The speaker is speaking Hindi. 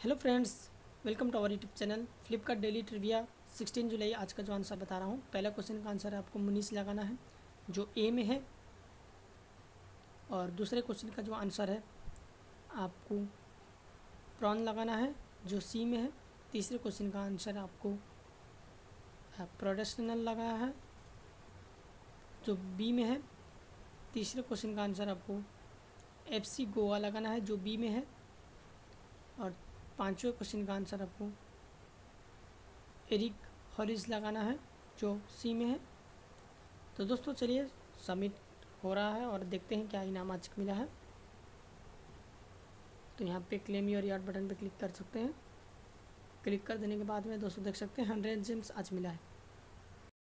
Hello friends, welcome to our YouTube channel Flipkart daily trivia 16 जुलाई। आज का जो आंसर बता रहा हूँ, पहला क्वेश्चन का आंसर आपको मुनीस लगाना है जो ए में है, और दूसरे क्वेश्चन का जो आंसर है आपको प्रॉन लगाना है जो सी में है। तीसरे क्वेश्चन का आंसर आपको प्रोडेशनल लगाना है जो बी में है। तीसरे क्वेश्चन का आंसर आपको FC गोवा लगाना है जो बी में है, और पांचवें क्वेश्चन का आंसर आपको एरिक हॉरिस लगाना है जो सी में है। तो दोस्तों चलिए, सबमिट हो रहा है और देखते हैं क्या इनाम आज मिला है। तो यहाँ पे क्लेम योर यार्ड बटन पे क्लिक कर सकते हैं। क्लिक कर देने के बाद में दोस्तों देख सकते हैं 100 जेम्स आज मिला है।